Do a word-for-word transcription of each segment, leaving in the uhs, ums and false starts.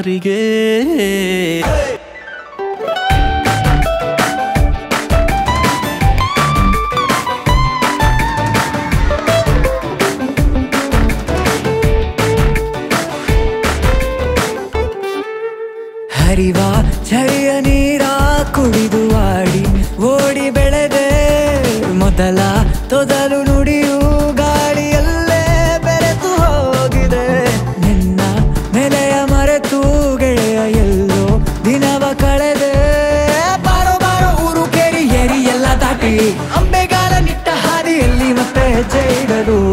ಅಲೆಮಾರಿಗೆ ಹರಿವ ಚಳಿಯ ನೀರ ಕುಡಿದು ಆಡಿ ಓಡಿ ಬೆಳೆದೆ ಮೊದಲ ತೊದಲು ನುಡಿಯು ಗಾಳಿಯಲ್ಲೇ ಬೆರೆತು ಹೋಗಿದೆ ನಿನ್ನ ನೆಲೆಯ ಮರೆತು ಗೆಳೆಯ ಎಲ್ಲೋ ದಿನವ ಕಳೆದೆ ಬಾರೋ ಬಾರೋ ಊರು ಕೇರಿ ಏರಿ ಎಲ್ಲ ದಾಟಿ ಅಂಬೆಗಾಲ ನಿಟ್ಟ ಹಾದಿಯಲ್ಲಿ ಮತ್ತೆ ಹೆಜ್ಜೆ ಇಡಲು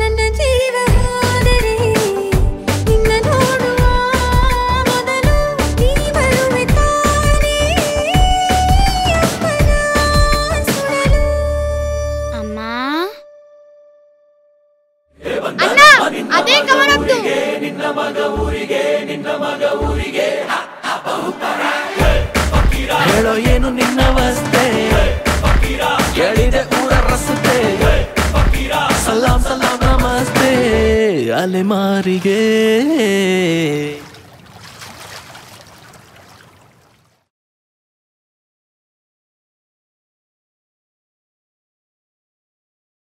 ಹೇಳೋ ಏನು ನಿನ್ನ ಅವಸ್ಥೆ ಹೇಳಿದೆ ಊರ ರಸ್ತೆ ಸಲಾಂ ಸಲಾಂ ನಮಸ್ತೆ ಅಲೆಮಾರಿಗೆ